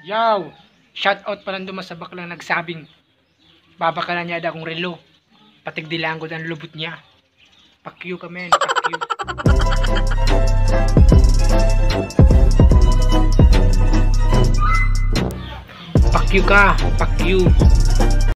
Yaw! Shoutout pa lang duman sa baklang nagsabing babakalan niya da akong relo. Patigdilaan ko ang lubot niya. Pakyu ka men, pakyu. Pakyu ka, pakyu.